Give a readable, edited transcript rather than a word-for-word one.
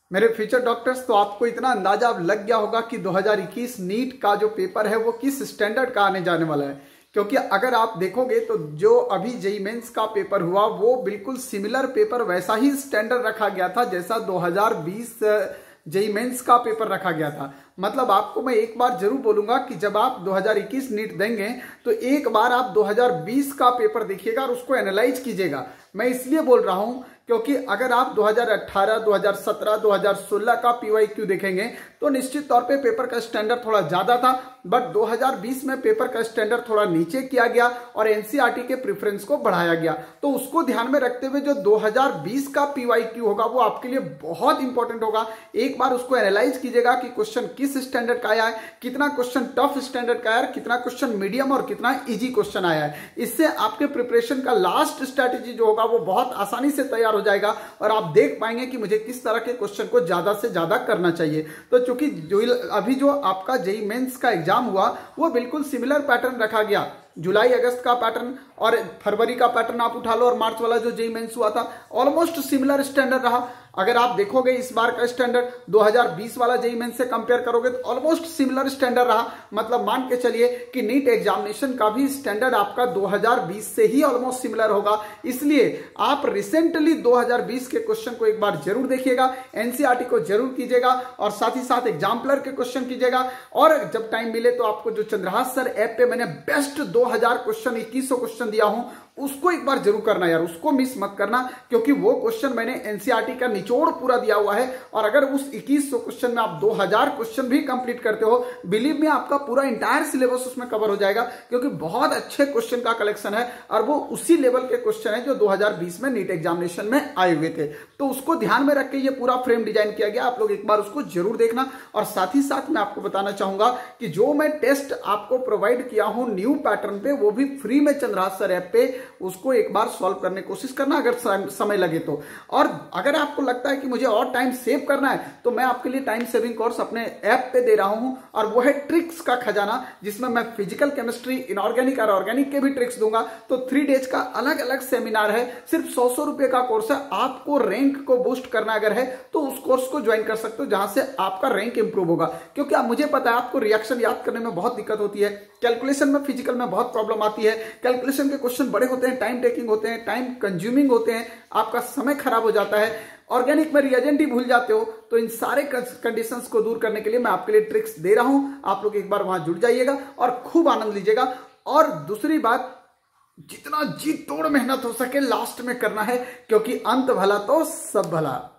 मेरे future doctors, तो आपको इतना अंदाजा अब लग गया होगा कि 2021 नीट का जो पेपर है वो किस स्टैंडर्ड का आने जाने वाला है। क्योंकि अगर आप देखोगे तो जो अभी जेईई मेंस का पेपर हुआ वो बिल्कुल सिमिलर पेपर, वैसा ही स्टैंडर्ड रखा गया था जैसा 2020 जेईई मेंस का पेपर रखा गया था। मतलब आपको मैं एक बार जरूर बोलूंगा कि जब आप 2021 नीट देंगे तो एक बार आप 2020 का पेपर देखिएगा और उसको एनालाइज कीजिएगा। मैं इसलिए बोल रहा हूं क्योंकि अगर आप 2018, 2017, 2016 का पीवाईक्यू देखेंगे तो निश्चित तौर पे पेपर का स्टैंडर्ड थोड़ा ज्यादा था, बट 2020 में पेपर का स्टैंडर्ड थोड़ा नीचे किया गया और एनसीईआरटी के प्रेफरेंस को बढ़ाया गया। तो उसको ध्यान में रखते हुए जो 2020 का पीवाईक्यू होगा वो आपके लिए बहुत इंपॉर्टेंट होगा। एक बार उसको एनालाइज कीजिएगा कि क्वेश्चन किस स्टैंडर्ड का आया है, कितना क्वेश्चन टफ स्टैंडर्ड का आया है, कितना क्वेश्चन मीडियम और कितना इजी क्वेश्चन आया है। इससे आपके प्रिपरेशन का लास्ट स्ट्रैटेजी जो होगा वो बहुत आसानी से तैयार हो जाएगा और आप देख पाएंगे कि मुझे किस तरह के क्वेश्चन को ज्यादा से ज्यादा करना चाहिए। तो चूंकि अभी जो आपका जेईई मेंस का एग्जाम हुआ वो बिल्कुल सिमिलर पैटर्न रखा गया, जुलाई अगस्त का पैटर्न और फरवरी का पैटर्न आप उठा लो और मार्च वाला जो जेईई मेंस हुआ था ऑलमोस्ट सिमिलर स्टैंडर्ड रहा। अगर आप देखोगे इस बार का स्टैंडर्ड 2020 वाला जेईई मेंस से कंपेयर करोगे तो ऑलमोस्ट सिमिलर स्टैंडर्ड रहा। मतलब मान के चलिए कि नीट एग्जामिनेशन का भी स्टैंडर्ड आपका 2020 से ही ऑलमोस्ट सिमिलर होगा। इसलिए आप रिसेंटली 2020 के क्वेश्चन को एक बार जरूर देखिएगा, एनसीईआरटी को जरूर कीजिएगा और साथ ही साथ एग्जाम्पलर के क्वेश्चन कीजिएगा। और जब टाइम मिले तो आपको जो चंद्रहास सर ऐप पे मैंने बेस्ट 2000 क्वेश्चन 2100 क्वेश्चन दिया हूं उसको एक बार जरूर करना यार, उसको मिस मत करना, क्योंकि वो क्वेश्चन मैंने एनसीईआरटी का निचोड़ पूरा दिया हुआ है। और अगर उस 2100 क्वेश्चन में आप 2000 क्वेश्चन भी कंप्लीट करते हो, बिलीव में आपका पूरा इंटायर सिलेबस उसमें कवर हो जाएगा, क्योंकि बहुत अच्छे क्वेश्चन का कलेक्शन है और वो उसी लेवल के क्वेश्चन है जो 2020 में नीट एग्जामिनेशन में आए हुए थे। तो उसको ध्यान में रख के ये पूरा फ्रेम डिजाइन किया गया, आप लोग एक बार उसको जरूर देखना। और साथ ही साथ मैं आपको बताना चाहूंगा कि जो मैं टेस्ट आपको प्रोवाइड किया हूं न्यू पैटर्न पे, वो भी फ्री में चंद्रहास सर ऐप पे, उसको एक बार सॉल्व करने की कोशिश करना अगर समय लगे तो। और अगर आपको लगता है कि मुझे और टाइम सेव करना है तो मैं आपके लिए टाइम सेविंग कोर्स अपने ऐप पे दे रहा हूं और वो है ट्रिक्स का खजाना, जिसमें मैं फिजिकल केमिस्ट्री, इनऑर्गेनिक और ऑर्गेनिक के भी ट्रिक्स दूंगा। तो 3 डेज का अलग अलग सेमिनार है, सिर्फ 100 रुपए का कोर्स है। आपको रैंक को बूस्ट करना अगर है तो उस कोर्स को ज्वाइन कर सकते हो, जहां से आपका रैंक इंप्रूव होगा। क्योंकि मुझे पता है आपको रिएक्शन याद करने में बहुत दिक्कत होती है, कैलकुलेशन में फिजिकल में बहुत प्रॉब्लम आती है, कैलकुलेशन के क्वेश्चन बड़े होते हैं, टाइम टेकिंग होते हैं, टाइम कंज्यूमिंग होते हैं, आपका समय खराब हो जाता है, ऑर्गेनिक में रिएजेंट ही भूल जाते हो। तो इन सारे कंडीशंस को दूर करने के लिए मैं आपके लिए ट्रिक्स दे रहा हूं। आप लोग एक बार वहां जुड़ जाइएगा और खूब आनंद लीजिएगा। और दूसरी बात, जितना जी तोड़ मेहनत हो सके लास्ट में करना है, क्योंकि अंत भला तो सब भला।